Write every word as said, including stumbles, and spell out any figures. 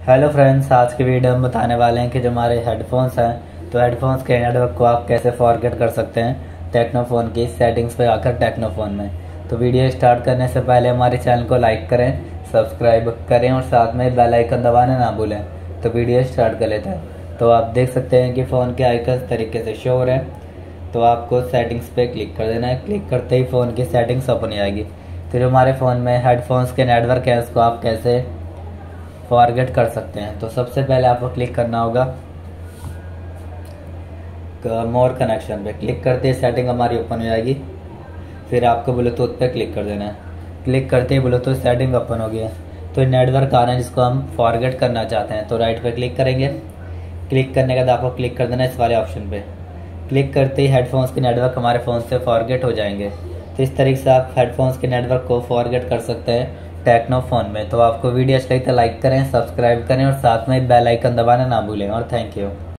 Hello friends, आज की video में बताने वाले हैं कि जो हमारे हेडफोन्स हैं तो हेडफोन्स के नेटवर्क को आप कैसे फॉरगेट कर सकते हैं टेक्नोफोन की सेटिंग्स पे आकर टेक्नोफोन में। तो वीडियो स्टार्ट करने से पहले हमारे चैनल को लाइक करें, सब्सक्राइब करें और साथ में बेल आइकन दबाना ना भूलें। तो वीडियो स्टार्ट कर लेते हैं। तो आप देख सकते हैं कि फ़ोन के आइकन तरीके से शो हो रहे हैं। तो आपको सेटिंग्स पे क्लिक कर देना है। क्लिक करते ही फ़ोन की सेटिंग्स ओपन हो आएगी। तो जो हमारे फ़ोन में हेडफोन्स के नेटवर्क है उसको आप कैसे फॉरगेट कर सकते हैं। तो सबसे पहले आपको क्लिक करना होगा मोर कनेक्शन पे। क्लिक करते ही सेटिंग हमारी ओपन हो जाएगी। फिर आपको ब्लूटूथ पे क्लिक कर देना है। क्लिक करते ही ब्लूटूथ सेटिंग ओपन हो गई है। तो नेटवर्क आ रहा है जिसको हम फॉरगेट करना चाहते हैं। तो राइट पे क्लिक करेंगे। क्लिक करने के बाद आपको क्लिक कर देना है इस वाले ऑप्शन पे। क्लिक करते ही हेडफोन्स के नेटवर्क हमारे फ़ोन से फॉरगेट हो जाएंगे। तो इस तरीके से आप हेडफोन्स के नेटवर्क को फॉरगेट कर सकते हैं टेक्नोफोन में। तो आपको वीडियो अच्छा लगे तो लाइक करें, सब्सक्राइब करें और साथ में बेल आइकन दबाना ना भूलें। और थैंक यू।